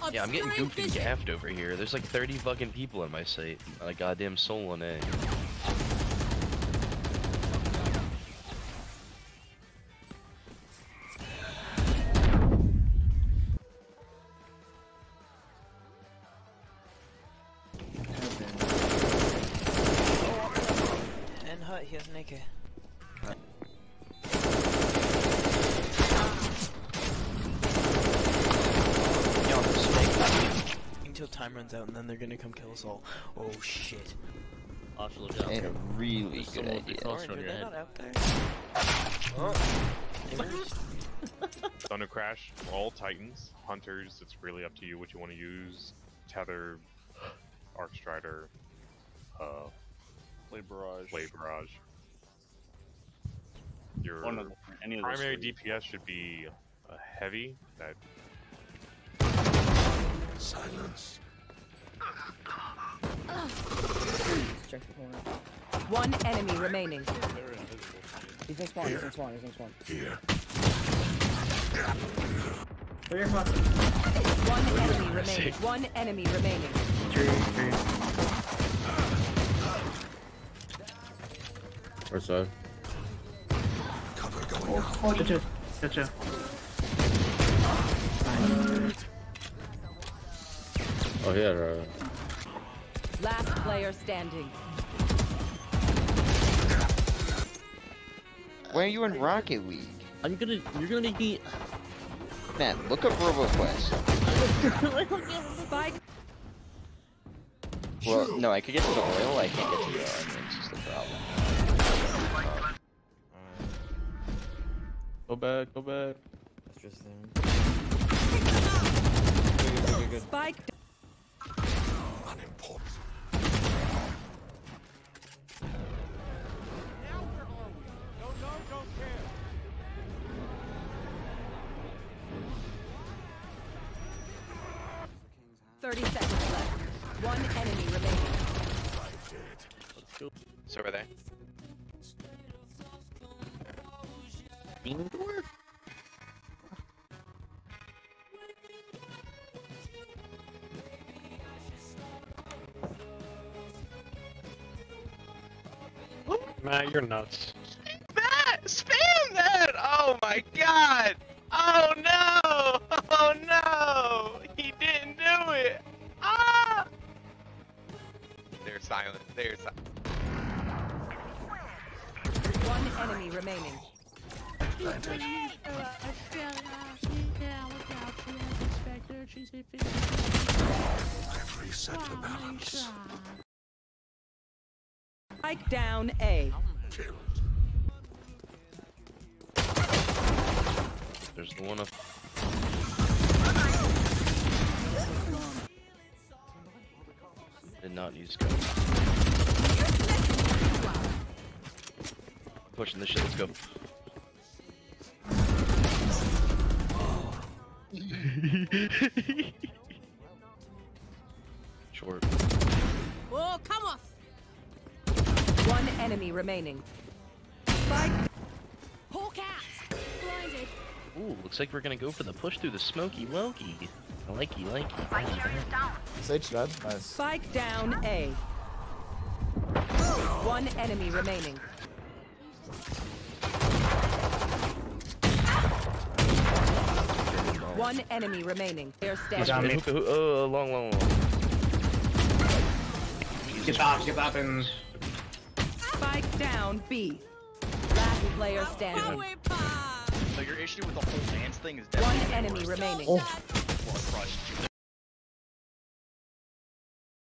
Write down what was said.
Yeah, I'm getting goofed and gaffed over here. There's like 30 fucking people in my site. Like goddamn soul on A. And hut, he has an AK. Until time runs out and then they're gonna come kill us all. Oh shit. Ain't a really good idea. Orange, are they not out there? Thunder Crash, all Titans, Hunters, it's really up to you what you want to use. Tether, Arc Strider, Blade Barrage. Blade Barrage. Your One of any of those primary three. DPS should be a heavy that Silence. Check the corner. One enemy remaining. They're invisible. He's in spawn, he's in spawn, he's in spawn. Here. For your fucking One enemy remaining. One enemy remaining. tree. Or so. Cover going out. Gotcha. Oh, yeah, Last player standing. Why are you in Rocket League? You're gonna be. Man, look up RoboQuest. Spike. Well, no, I could get to the oil, I can't get to the onions, is the problem. Go back, go back. That's just them. Good. Spike. Unimportant. 30 seconds left. One enemy remaining. It's over there. Beamdorf? Matt, you're nuts. That! Spam that! Oh my god! Oh no! Oh no! He didn't do it! Ah! They're silent. They're silent. One enemy remaining. I've reset the balance. Spike down A. Killed. There's the one up. Did not use go. Pushing this shit, let's go. Short. Oh, come off! One enemy remaining. Spike. Hawk out! Blinded. Ooh, looks like we're gonna go for the push through the smoky Loki. Likey. Sage dead. Nice. Spike down A. One enemy remaining. One enemy remaining. They're standing. Long. Get up and... Spike down B. Last player standing. So your issue with the whole dance thing is One enemy remaining. crushed.